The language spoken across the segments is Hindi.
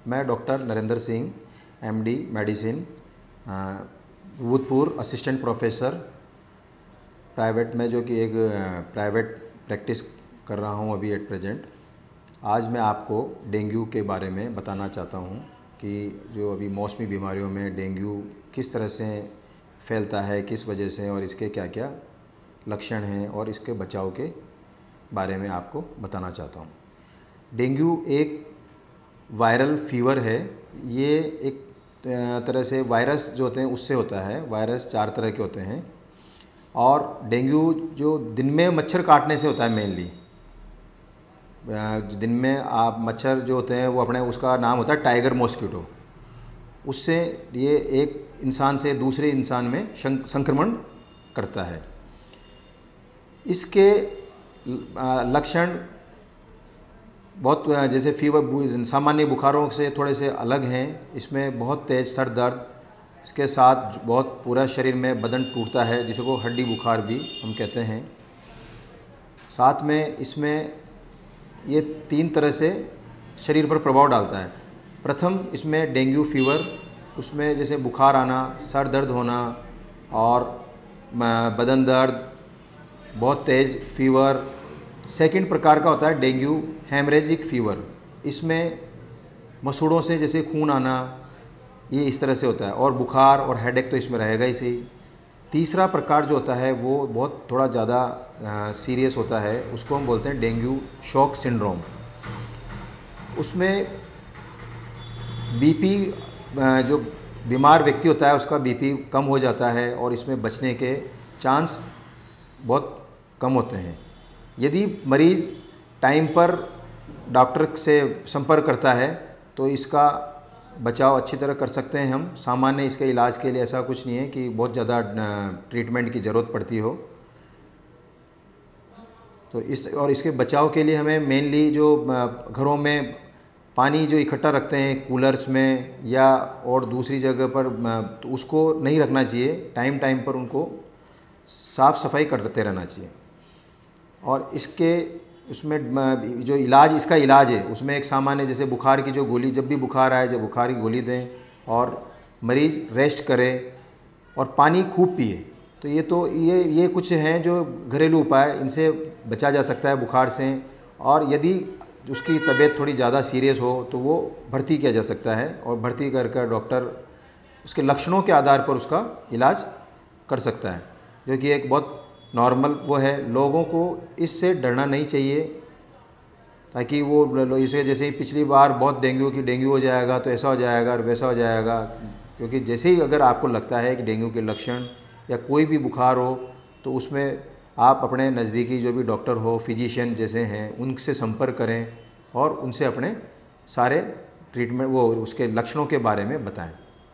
मैं doctor Narendra Singh, MD medicine, भूतपूर्व असिस्टेंट प्रोफेसर प्राइवेट में, जो कि एक प्राइवेट प्रैक्टिस कर रहा हूं अभी एट प्रेजेंट। आज मैं आपको डेंगू के बारे में बताना चाहता हूं कि जो अभी मौसमी बीमारियों में डेंगू किस तरह से फैलता है, किस वजह से, और इसके क्या क्या लक्षण हैं और इसके बचाव के बारे में आपको बताना चाहता हूं। डेंगू एक वायरल फीवर है। ये एक तरह से वायरस जो होते हैं उससे होता है। वायरस 4 तरह के होते हैं और डेंगू जो दिन में मच्छर काटने से होता है मेनली। दिन में आप मच्छर जो होते हैं वो अपने, उसका नाम होता है टाइगर मॉस्किटो, उससे ये एक इंसान से दूसरे इंसान में संक्रमण करता है। इसके लक्षण बहुत जैसे फीवर सामान्य बुखारों से थोड़े से अलग हैं। इसमें बहुत तेज़ सर दर्द, इसके साथ बहुत पूरा शरीर में बदन टूटता है, जिसको हड्डी बुखार भी हम कहते हैं। साथ में इसमें ये 3 तरह से शरीर पर प्रभाव डालता है। प्रथम इसमें डेंगू फीवर, उसमें जैसे बुखार आना, सर दर्द होना और बदन दर्द, बहुत तेज़ फीवर। सेकंड प्रकार का होता है डेंगू हेमरेजिक फीवर। इसमें मसूड़ों से जैसे खून आना, ये इस तरह से होता है, और बुखार और हेडेक तो इसमें रहेगा ही सही। तीसरा प्रकार जो होता है वो बहुत थोड़ा ज़्यादा सीरियस होता है, उसको हम बोलते हैं डेंगू शॉक सिंड्रोम। उसमें बीपी, जो बीमार व्यक्ति होता है उसका बीपी कम हो जाता है और इसमें बचने के चांस बहुत कम होते हैं। यदि मरीज़ टाइम पर डॉक्टर से संपर्क करता है तो इसका बचाव अच्छी तरह कर सकते हैं हम। सामान्य इसके इलाज के लिए ऐसा कुछ नहीं है कि बहुत ज़्यादा ट्रीटमेंट की ज़रूरत पड़ती हो। तो इसके बचाव के लिए हमें मेनली जो घरों में पानी जो इकट्ठा रखते हैं कूलर्स में या और दूसरी जगह पर, तो उसको नहीं रखना चाहिए। टाइम टाइम पर उनको साफ़ सफाई करते रहना चाहिए। और उसमें जो इसका इलाज है उसमें एक सामान्य जैसे बुखार की जो गोली, जब भी बुखार आए जब बुखार की गोली दें और मरीज़ रेस्ट करे और पानी खूब पिए। तो ये कुछ हैं जो घरेलू उपाय, इनसे बचा जा सकता है बुखार से। और यदि उसकी तबीयत थोड़ी ज़्यादा सीरियस हो तो वो भर्ती किया जा सकता है और भर्ती कर डॉक्टर उसके लक्षणों के आधार पर उसका इलाज कर सकता है, जो कि एक बहुत नॉर्मल वो है। लोगों को इससे डरना नहीं चाहिए, ताकि वो इसे जैसे ही पिछली बार बहुत डेंगू हो जाएगा तो ऐसा हो जाएगा और वैसा हो जाएगा। क्योंकि जैसे ही अगर आपको लगता है कि डेंगू के लक्षण या कोई भी बुखार हो तो उसमें आप अपने नज़दीकी जो भी डॉक्टर हो, फिजिशियन जैसे हैं, उनसे संपर्क करें और उनसे अपने सारे ट्रीटमेंट उसके लक्षणों के बारे में बताएं।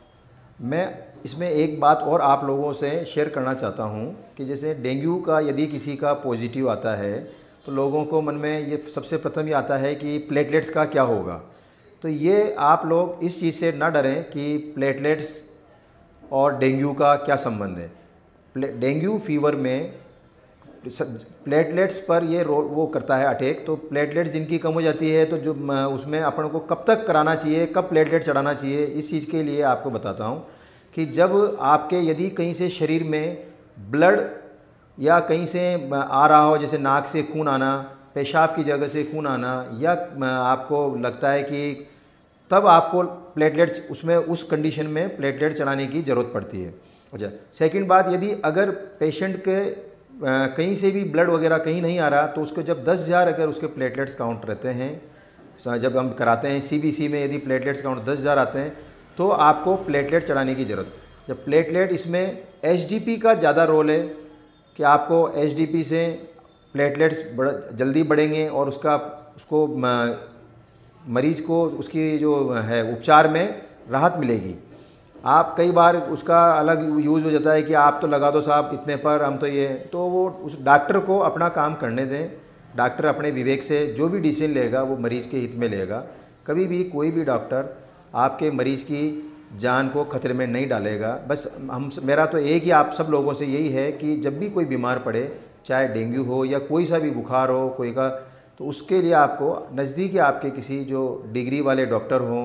मैं इसमें एक बात और आप लोगों से शेयर करना चाहता हूं कि जैसे डेंगू का यदि किसी का पॉजिटिव आता है तो लोगों को मन में ये सबसे प्रथम ये आता है कि प्लेटलेट्स का क्या होगा। तो ये आप लोग इस चीज़ से ना डरें कि प्लेटलेट्स और डेंगू का क्या संबंध है। डेंगू फीवर में प्लेटलेट्स पर ये रोल वो करता है अटैक। तो प्लेटलेट्स जिनकी कम हो जाती है तो जो उसमें अपन को कब तक कराना चाहिए, कब प्लेटलेट चढ़ाना चाहिए, इस चीज़ के लिए आपको बताता हूँ कि जब आपके यदि कहीं से शरीर में ब्लड या कहीं से आ रहा हो, जैसे नाक से खून आना, पेशाब की जगह से खून आना, या आपको लगता है कि तब आपको प्लेटलेट्स उसमें उस कंडीशन में प्लेटलेट चढ़ाने की ज़रूरत पड़ती है। अच्छा, सेकंड बात, यदि अगर पेशेंट के कहीं से भी ब्लड वगैरह कहीं नहीं आ रहा तो उसको जब 10,000 अगर उसके प्लेटलेट्स काउंट रहते हैं, जब हम कराते हैं सीबीसी में, यदि प्लेटलेट्स काउंट 10,000 आते हैं तो आपको प्लेटलेट चढ़ाने की ज़रूरत। जब प्लेटलेट, इसमें एचडीपी का ज़्यादा रोल है कि आपको एचडीपी से प्लेटलेट्स जल्दी बढ़ेंगे और उसको मरीज़ को उसकी जो है उपचार में राहत मिलेगी। आप कई बार उसका अलग यूज़ हो जाता है कि आप तो लगा दो साहब इतने पर, हम तो वो उस डॉक्टर को अपना काम करने दें। डॉक्टर अपने विवेक से जो भी डिसीजन लेगा वो मरीज़ के हित में लेगा। कभी भी कोई भी डॉक्टर आपके मरीज़ की जान को खतरे में नहीं डालेगा। बस मेरा तो एक ही आप सब लोगों से यही है कि जब भी कोई बीमार पड़े, चाहे डेंगू हो या कोई सा भी बुखार हो कोई का, तो उसके लिए आपको नज़दीकी आपके किसी जो डिग्री वाले डॉक्टर हों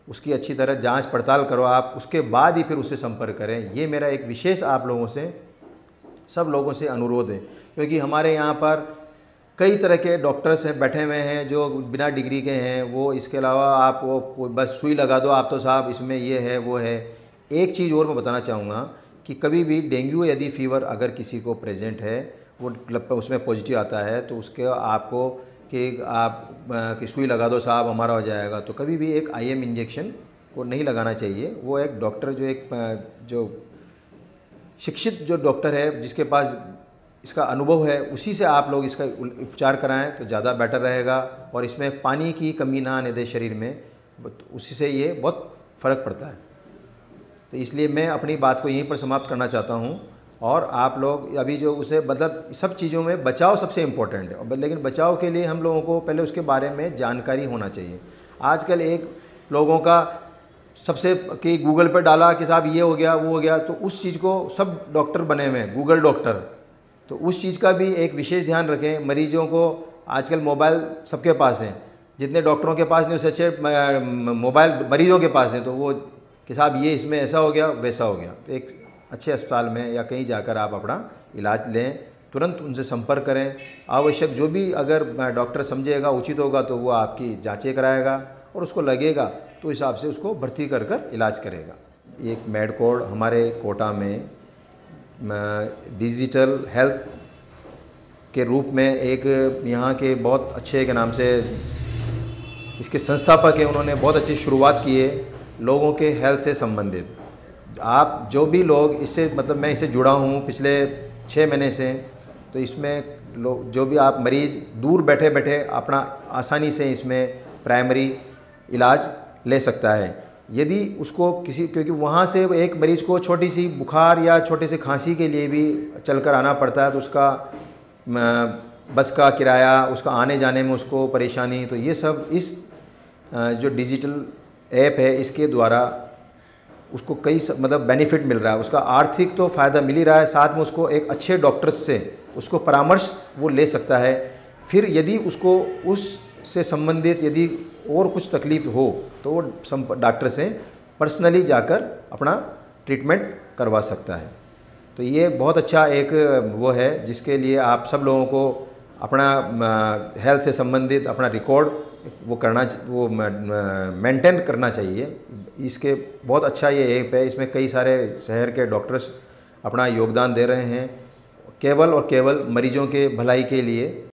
उसकी अच्छी तरह जांच पड़ताल करो आप, उसके बाद ही फिर उससे संपर्क करें। ये मेरा एक विशेष आप लोगों से, सब लोगों से अनुरोध है, क्योंकि हमारे यहाँ पर कई तरह के डॉक्टर्स हैं बैठे हुए हैं जो बिना डिग्री के हैं। वो इसके अलावा आप वो बस सुई लगा दो आप तो साहब इसमें ये है वो है। एक चीज़ और मैं बताना चाहूँगा कि कभी भी डेंगू यदि फीवर अगर किसी को प्रेजेंट है, वो उसमें पॉजिटिव आता है, तो उसके आपको कि आप कि सुई लगा दो साहब हमारा हो जाएगा, तो कभी भी एक IM इंजेक्शन को नहीं लगाना चाहिए। वो एक डॉक्टर जो शिक्षित जो डॉक्टर है जिसके पास इसका अनुभव है, उसी से आप लोग इसका उपचार कराएं तो ज़्यादा बेटर रहेगा। और इसमें पानी की कमी ना आने दे शरीर में, उसी से ये बहुत फ़र्क पड़ता है। तो इसलिए मैं अपनी बात को यहीं पर समाप्त करना चाहता हूँ। और आप लोग अभी जो उसे मतलब सब चीज़ों में बचाव सबसे इम्पोर्टेंट है, लेकिन बचाव के लिए हम लोगों को पहले उसके बारे में जानकारी होना चाहिए। आजकल एक लोगों का सबसे कि गूगल पर डाला कि साहब ये हो गया वो हो गया, तो उस चीज़ को सब डॉक्टर बने हुए हैं गूगल डॉक्टर, तो उस चीज़ का भी एक विशेष ध्यान रखें। मरीजों को आजकल मोबाइल सबके पास हैं, जितने डॉक्टरों के पास नहीं उससे अच्छे मोबाइल मरीजों के पास हैं, तो वो कि साहब ये इसमें ऐसा हो गया वैसा हो गया। तो एक अच्छे अस्पताल में या कहीं जाकर आप अपना इलाज लें, तुरंत उनसे संपर्क करें। आवश्यक जो भी अगर डॉक्टर समझेगा उचित होगा तो वो आपकी जांचें कराएगा, और उसको लगेगा तो हिसाब से उसको भर्ती कर कर इलाज करेगा। एक मेडकोड हमारे कोटा में डिजिटल हेल्थ के रूप में एक यहाँ के बहुत अच्छे के नाम से इसके संस्थापक हैं, उन्होंने बहुत अच्छी शुरुआत की है लोगों के हेल्थ से संबंधित। आप जो भी लोग इससे मतलब मैं इससे जुड़ा हूँ पिछले 6 महीने से, तो इसमें लोग जो भी आप मरीज़ दूर बैठे बैठे अपना आसानी से इसमें प्राइमरी इलाज ले सकता है। यदि उसको किसी, क्योंकि वहाँ से एक मरीज़ को छोटी सी बुखार या छोटे से खांसी के लिए भी चलकर आना पड़ता है, तो उसका बस का किराया, उसका आने जाने में उसको परेशानी, तो ये सब इस जो डिजिटल ऐप है इसके द्वारा उसको कई मतलब बेनिफिट मिल रहा है। उसका आर्थिक तो फ़ायदा मिल ही रहा है, साथ में उसको एक अच्छे डॉक्टर से उसको परामर्श वो ले सकता है। फिर यदि उसको उससे संबंधित यदि और कुछ तकलीफ़ हो तो वो डॉक्टर से पर्सनली जाकर अपना ट्रीटमेंट करवा सकता है। तो ये बहुत अच्छा एक वो है जिसके लिए आप सब लोगों को अपना हेल्थ से संबंधित अपना रिकॉर्ड वो मेंटेन करना चाहिए। इसके बहुत अच्छा ये ऐप है, इसमें कई सारे शहर के डॉक्टर्स अपना योगदान दे रहे हैं केवल और केवल मरीजों के भलाई के लिए।